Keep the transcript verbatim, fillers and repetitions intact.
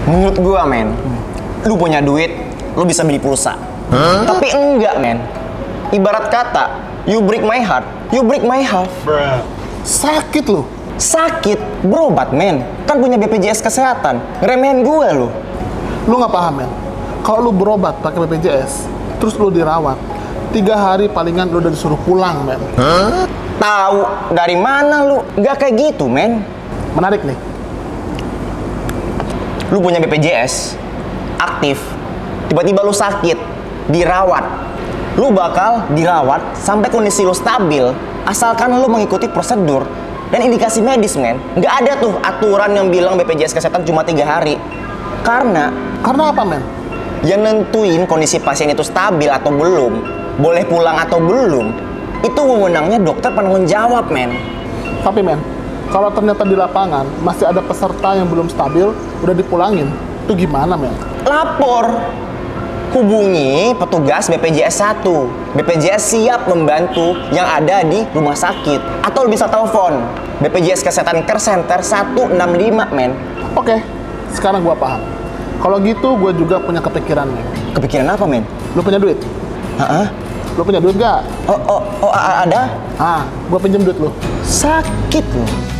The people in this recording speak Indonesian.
Menurut gua, men, hmm. lu punya duit, lu bisa beli pulsa. Huh? Tapi enggak, men. Ibarat kata, you break my heart, you break my heart. Bruh. Sakit lu. Sakit, berobat, men. Kan punya B P J S kesehatan. Ngeremehin gua lu. Lu nggak paham, men. Kalau lu berobat pakai B P J S, terus lu dirawat, tiga hari palingan lu udah disuruh pulang, men. Huh? Tahu dari mana lu? Nggak kayak gitu, men. Menarik nih. Lu punya B P J S, aktif, tiba-tiba lu sakit, dirawat. Lu bakal dirawat sampai kondisi lu stabil, asalkan lu mengikuti prosedur dan indikasi medis, men. Nggak ada tuh aturan yang bilang B P J S kesehatan cuma tiga hari. Karena... Karena apa, men? Yang nentuin kondisi pasien itu stabil atau belum, boleh pulang atau belum, itu wewenangnya dokter penanggung jawab, men. Tapi, men, kalau ternyata di lapangan masih ada peserta yang belum stabil, udah dipulangin, itu gimana, men? Lapor. Hubungi petugas B P J S satu. B P J S siap membantu yang ada di rumah sakit. Atau lu bisa telepon B P J S Kesehatan Care Center satu enam lima, men. Oke, sekarang gua paham. Kalau gitu, gue juga punya kepikiran, men. Kepikiran apa, men? Lu punya duit? Hah? Lu punya duit gak? Oh, oh, oh, ada? Ah, gue pinjem duit lu. Sakit lu.